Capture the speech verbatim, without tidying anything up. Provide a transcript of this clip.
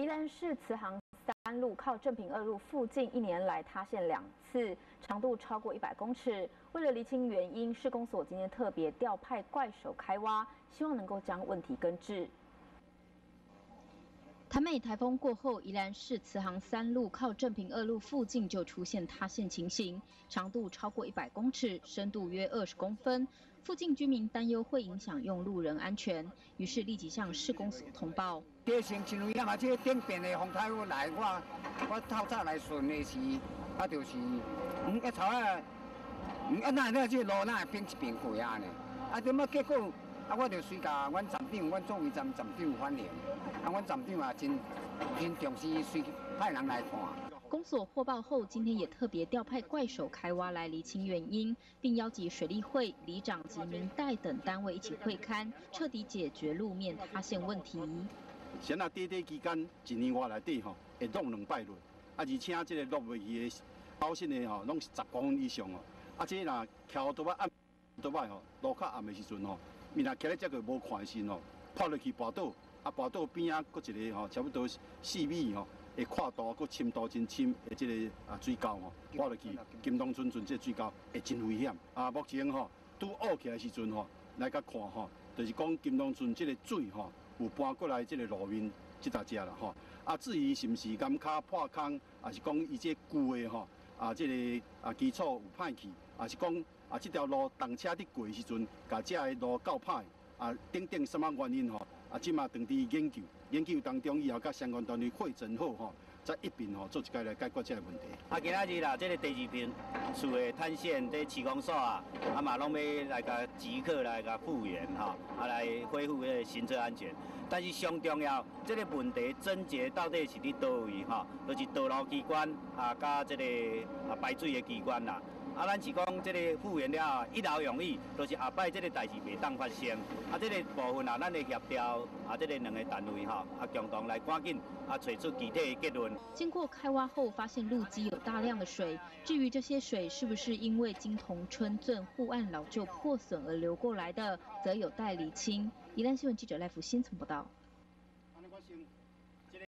宜兰市慈航三路靠正平二路附近，一年来塌陷两次，长度超过一百公尺。为了厘清原因，市公所今天特别调派怪手开挖，希望能够将问题根治。 台美台风过后，宜兰市慈航三路靠正平二路附近就出现塌陷情形，长度超过一百公尺，深度约二十公分。附近居民担忧会影响用路人安全，于是立即向市公所通报。 这先因为啊，这顶边的风台风来，我我透早来顺的是，啊就是嗯一头啊，嗯啊那那这路那变一变过啊呢，啊怎么结果？ 啊，我就随甲阮站长、阮总医站站长反映，啊，阮站长啊真真重视，随派人来看。 公所获报后，今天也特别调派怪手开挖来厘清原因，并邀集水利会、里长及民代等单位一起会勘，彻底解决路面塌陷问题。 先啊，短短期间一年外内底吼，会落两摆落，啊，而且这个落袂去的高深的吼，拢是十公分以上哦。啊，这若桥倒摆暗倒摆吼，路较暗的时阵吼。 伊若徛咧遮个无看的时吼，抛落去跋倒，啊跋倒边仔搁一个吼，差不多四米吼，会跨度搁深度真深的即个啊水沟吼，抛落去金东村村这水沟会真危险。啊，目前吼拄漚起来时阵吼，来甲看吼，就是讲金东村这个水吼有搬过来这个路面即搭遮啦吼。啊，至于是毋是岩骹破空，啊是讲伊这旧的吼，啊这个啊基础有歹去，啊是讲。 啊，这条路动车伫过时阵，甲这个路够歹，啊，等等什么原因吼？啊，即嘛当伫研究，研究当中以后，甲相关单位会诊好吼，再一并吼做一个来解决这个问题。 啊，今仔日啦，这个第二篇厝的探险，这市公所啊，啊嘛拢要来甲即刻来甲复原哈，啊来恢复个行车安全。但是上重要，这个问题症结到底是伫倒位哈？就是道路机关啊，甲这个啊排水的机关啦。 啊，咱是讲这个复原了，一劳永逸，就是后摆这个代志袂当发生。啊，这个部分啊，咱会协调啊，这个两个单位哈，啊共同来赶紧啊，找出具体的结论。 经过开挖后，发现路基有大量的水。至于这些水是不是因为金同春圳护岸老旧破损而流过来的，则有待厘清。宜兰新闻记者赖福新从报道。